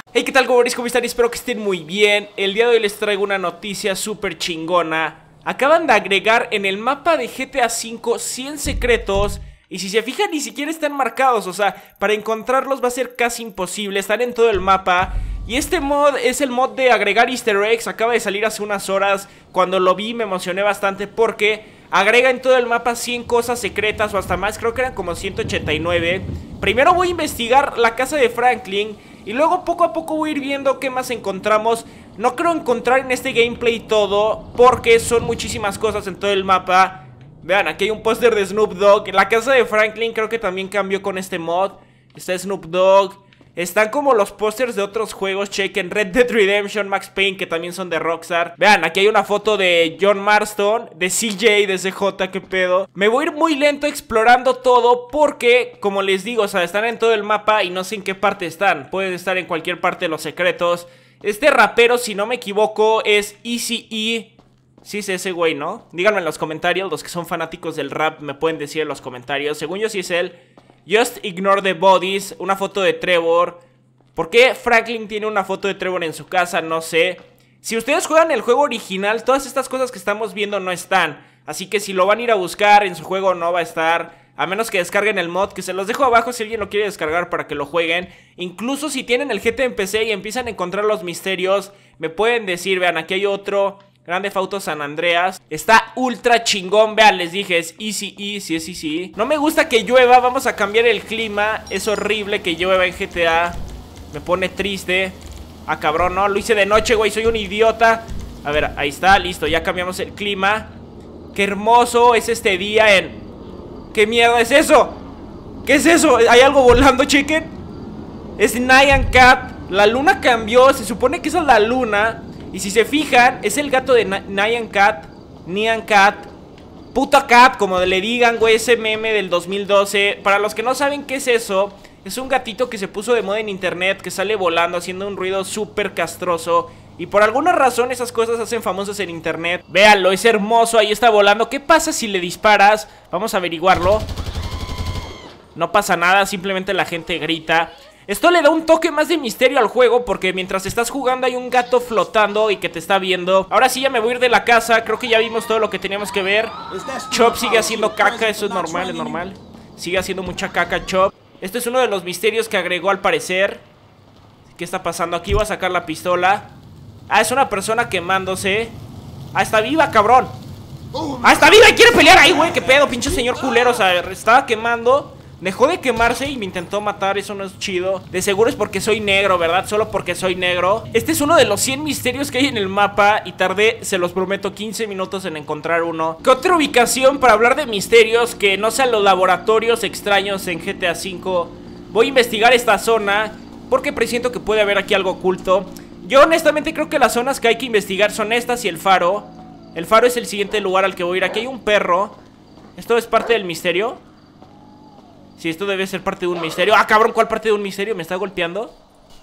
Hey, ¿qué tal, gogoris? ¿Cómo están? Espero que estén muy bien. El día de hoy les traigo una noticia súper chingona. Acaban de agregar en el mapa de GTA V 100 secretos. Y si se fijan, ni siquiera están marcados. O sea, para encontrarlos va a ser casi imposible. Están en todo el mapa. Y este mod es el mod de agregar easter eggs. Acaba de salir hace unas horas. Cuando lo vi me emocioné bastante porque agrega en todo el mapa 100 cosas secretas o hasta más. Creo que eran como 189. Primero voy a investigar la casa de Franklin y luego poco a poco voy a ir viendo qué más encontramos. No creo encontrar en este gameplay todo porque son muchísimas cosas en todo el mapa. Vean, aquí hay un póster de Snoop Dogg. La casa de Franklin creo que también cambió con este mod. Está Snoop Dogg. Están como los pósters de otros juegos. Chequen, Red Dead Redemption, Max Payne, que también son de Rockstar. Vean, aquí hay una foto de John Marston, de CJ, de CJ, qué pedo. Me voy a ir muy lento explorando todo porque, como les digo, o sea, están en todo el mapa y no sé en qué parte están. Pueden estar en cualquier parte de los secretos. Este rapero, si no me equivoco, es Eazy-E. Sí es ese güey, ¿no? Díganme en los comentarios, los que son fanáticos del rap me pueden decir en los comentarios. Según yo sí es él. Just Ignore the Bodies, una foto de Trevor. ¿Por qué Franklin tiene una foto de Trevor en su casa? No sé. Si ustedes juegan el juego original, todas estas cosas que estamos viendo no están. Así que si lo van a ir a buscar en su juego no va a estar. A menos que descarguen el mod, que se los dejo abajo si alguien lo quiere descargar para que lo jueguen. Incluso si tienen el GTA en PC y empiezan a encontrar los misterios, me pueden decir, vean, aquí hay otro. Grand Theft Auto San Andreas. Está ultra chingón, vean, les dije, es Eazy-E, sí es Eazy-E. No me gusta que llueva, vamos a cambiar el clima. Es horrible que llueva en GTA. Me pone triste. Ah, cabrón, no, lo hice de noche, güey, soy un idiota. A ver, ahí está, listo, ya cambiamos el clima. Qué hermoso es este día en... ¿Qué mierda es eso? ¿Qué es eso? ¿Hay algo volando, chequen? Es Nyan Cat. La luna cambió, se supone que esa es la luna. Y si se fijan, es el gato de Nyan Cat. Nyan Cat. Puta Cat, como le digan, güey, ese meme del 2012. Para los que no saben qué es eso, es un gatito que se puso de moda en internet, que sale volando haciendo un ruido súper castroso. Y por alguna razón esas cosas se hacen famosas en internet. Véanlo, es hermoso, ahí está volando. ¿Qué pasa si le disparas? Vamos a averiguarlo. No pasa nada, simplemente la gente grita. Esto le da un toque más de misterio al juego porque mientras estás jugando hay un gato flotando y que te está viendo. Ahora sí ya me voy a ir de la casa, creo que ya vimos todo lo que teníamos que ver. Chop sigue haciendo caca, eso es normal, es normal. Sigue haciendo mucha caca Chop. Este es uno de los misterios que agregó al parecer. ¿Qué está pasando aquí? Voy a sacar la pistola. Ah, es una persona quemándose. Ah, está viva, cabrón. Ah, está viva y quiere pelear ahí, güey. ¿Qué pedo, pinche señor culero? O sea, estaba quemando. Dejó de quemarse y me intentó matar, eso no es chido. De seguro es porque soy negro, ¿verdad? Solo porque soy negro. Este es uno de los 100 misterios que hay en el mapa y tardé, se los prometo, 15 minutos en encontrar uno. ¿Qué otra ubicación para hablar de misterios que no sean los laboratorios extraños en GTA V? Voy a investigar esta zona porque presiento que puede haber aquí algo oculto. Yo honestamente creo que las zonas que hay que investigar son estas y el faro. El faro es el siguiente lugar al que voy a ir. Aquí hay un perro. ¿Esto es parte del misterio? Sí, esto debe ser parte de un misterio. Ah, cabrón, ¿cuál parte de un misterio? ¿Me está golpeando?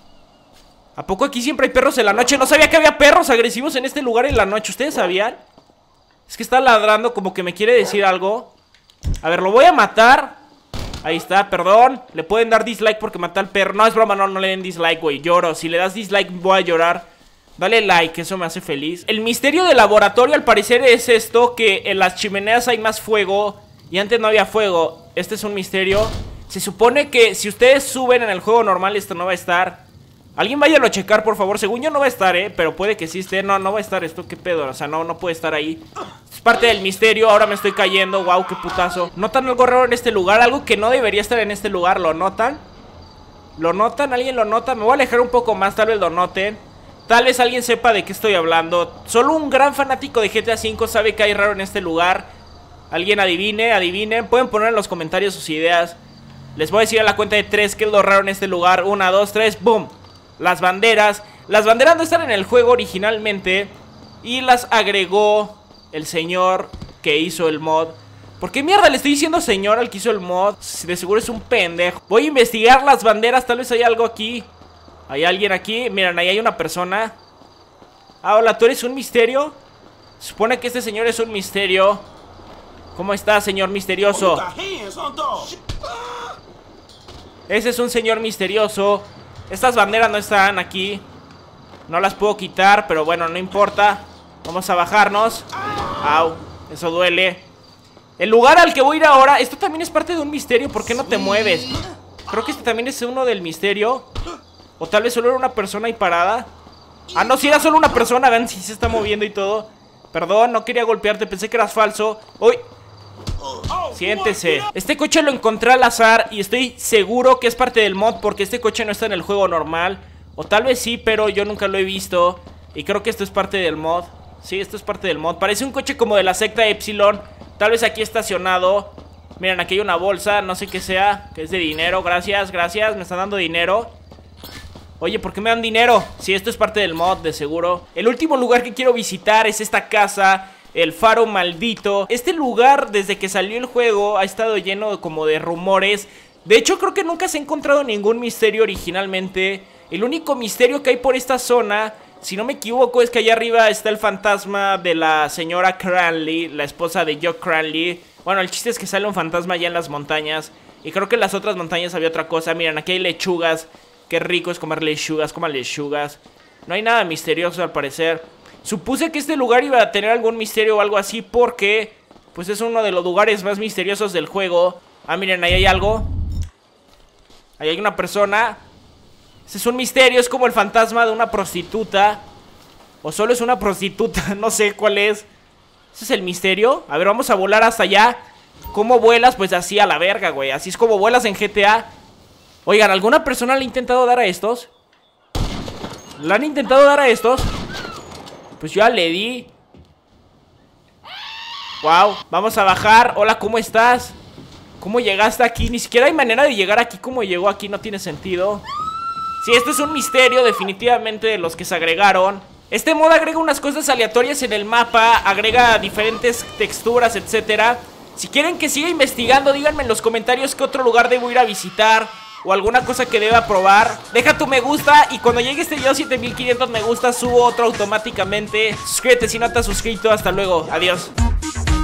¿A poco aquí siempre hay perros en la noche? No sabía que había perros agresivos en este lugar en la noche. ¿Ustedes sabían? Es que está ladrando como que me quiere decir algo. A ver, lo voy a matar. Ahí está, perdón. Le pueden dar dislike porque maté al perro. No, es broma, no le den dislike, güey. Lloro, si le das dislike voy a llorar. Dale like, eso me hace feliz. El misterio del laboratorio al parecer es esto, que en las chimeneas hay más fuego y antes no había fuego. Este es un misterio. Se supone que si ustedes suben en el juego normal esto no va a estar. Alguien váyalo a checar, por favor. Según yo no va a estar, pero puede que sí esté. No, no va a estar esto, qué pedo. O sea, no puede estar ahí. Es parte del misterio, ahora me estoy cayendo. Wow, qué putazo. ¿Notan algo raro en este lugar? Algo que no debería estar en este lugar, ¿lo notan? ¿Lo notan? ¿Alguien lo nota? Me voy a alejar un poco más, tal vez lo noten. Tal vez alguien sepa de qué estoy hablando. Solo un gran fanático de GTA V sabe que hay raro en este lugar. Alguien adivinen. Pueden poner en los comentarios sus ideas. Les voy a decir a la cuenta de 3 qué es lo raro en este lugar. 1, 2, 3, boom. Las banderas. Las banderas no están en el juego originalmente y las agregó el señor que hizo el mod. ¿Por qué mierda le estoy diciendo señor al que hizo el mod? De seguro es un pendejo. Voy a investigar las banderas, tal vez hay algo aquí. ¿Hay alguien aquí? Miren, ahí hay una persona. Ah, hola, ¿tú eres un misterio? Se supone que este señor es un misterio. ¿Cómo está, señor misterioso? Ese es un señor misterioso. Estas banderas no están aquí. No las puedo quitar, pero bueno, no importa. Vamos a bajarnos. Au, eso duele. El lugar al que voy a ir ahora, esto también es parte de un misterio. ¿Por qué no te mueves? Creo que este también es uno del misterio. O tal vez solo era una persona ahí parada. Ah, no, si era solo una persona. Vean si se está moviendo y todo. Perdón, no quería golpearte, pensé que eras falso. Uy, siéntese. Este coche lo encontré al azar y estoy seguro que es parte del mod, porque este coche no está en el juego normal. O tal vez sí, pero yo nunca lo he visto. Y creo que esto es parte del mod. Sí, esto es parte del mod. Parece un coche como de la secta Epsilon. Tal vez aquí estacionado. Miren, aquí hay una bolsa, no sé qué sea. Que es de dinero, gracias, gracias. Me están dando dinero. Oye, ¿por qué me dan dinero? Sí, esto es parte del mod, de seguro. El último lugar que quiero visitar es esta casa, el Faro Maldito. Este lugar, desde que salió el juego, ha estado lleno como de rumores. De hecho, creo que nunca se ha encontrado ningún misterio originalmente. El único misterio que hay por esta zona, si no me equivoco, es que allá arriba está el fantasma de la señora Cranley, la esposa de Joe Cranley. Bueno, el chiste es que sale un fantasma allá en las montañas. Y creo que en las otras montañas había otra cosa. Miren, aquí hay lechugas. Qué rico es comer lechugas, coman lechugas. No hay nada misterioso al parecer. Supuse que este lugar iba a tener algún misterio o algo así, porque pues es uno de los lugares más misteriosos del juego. Ah, miren, ahí hay algo. Ahí hay una persona. Ese es un misterio, es como el fantasma de una prostituta. O solo es una prostituta, no sé cuál es. ¿Ese es el misterio? A ver, vamos a volar hasta allá. ¿Cómo vuelas? Pues así a la verga, güey. Así es como vuelas en GTA. Oigan, ¿alguna persona le ha intentado dar a estos? ¿Le han intentado dar a estos? Pues yo ya le di. Wow, vamos a bajar. Hola, ¿cómo estás? ¿Cómo llegaste aquí? Ni siquiera hay manera de llegar aquí. ¿Cómo llegó aquí? No tiene sentido. Sí, esto es un misterio definitivamente de los que se agregaron. Este mod agrega unas cosas aleatorias en el mapa, agrega diferentes texturas, etcétera. Si quieren que siga investigando, díganme en los comentarios qué otro lugar debo ir a visitar o alguna cosa que deba probar. Deja tu me gusta y cuando llegue este video a 7500 me gusta, subo otro automáticamente. Suscríbete si no te has suscrito. Hasta luego, adiós.